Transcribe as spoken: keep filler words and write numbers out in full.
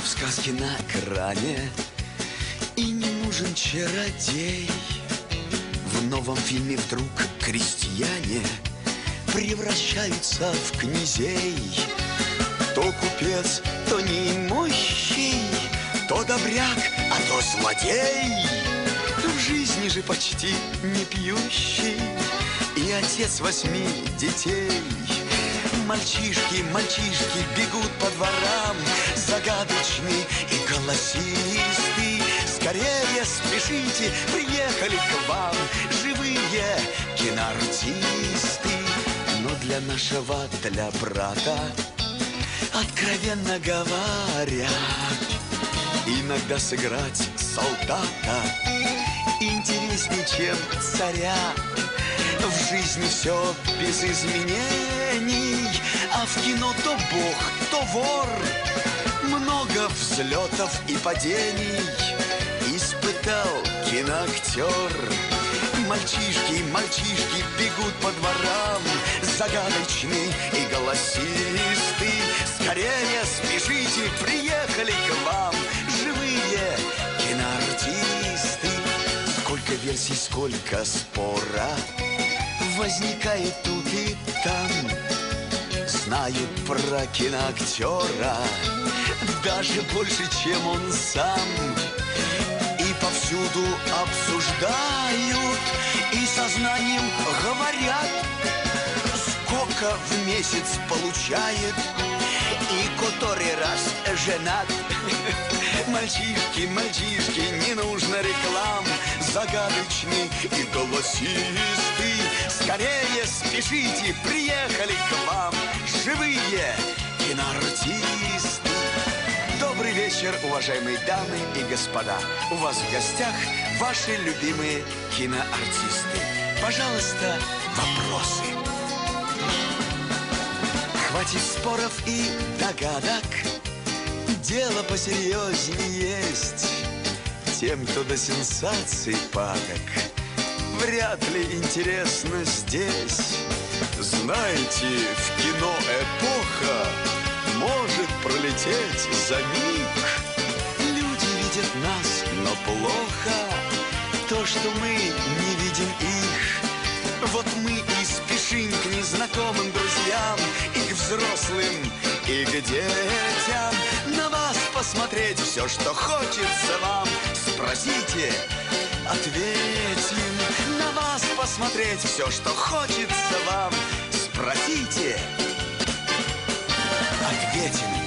в сказке на экране, и не нужен чародей. В новом фильме вдруг крестьяне превращаются в князей. То купец, то неимущий, то добряк, а то злодей. В жизни же почти не пьющий и отец восьми детей. Мальчишки, мальчишки бегут по дворам, загадочный и голосистый. Скорее спешите, приехали к вам живые киноартисты. Но для нашего, для брата, откровенно говоря, иногда сыграть солдата интереснее, чем царя. В жизни все без изменений, а в кино то бог, то вор. Много взлетов и падений испытал киноактер. Мальчишки, мальчишки бегут по дворам, загадочный и голосистый. Скорее спешите, приехали к вам живые киноартисты. Сколько версий, сколько спора возникает тут и там. Знают про киноактера даже больше, чем он сам. И повсюду обсуждают, и сознанием говорят, сколько в месяц получает и который раз женат. Мальчишки, мальчишки, не нужно реклам, загадочный и голосистый. Скорее спешите, приехали к вам живые киноартисты. Добрый вечер, уважаемые дамы и господа. У вас в гостях ваши любимые киноартисты. Пожалуйста, вопросы. Хватит споров и догадок, дело посерьезнее есть. Тем, кто до сенсаций падок, вряд ли интересно здесь. Знаете, в кино эпоха может пролететь за миг. Люди видят нас, но плохо то, что мы не видим их. Вот мы и спешим к незнакомым друзьям, и к взрослым, и к детям. На вас посмотреть все, что хочется вам. Спросите, ответим. На вас посмотреть все, что хочется вам. Спросите, ответим.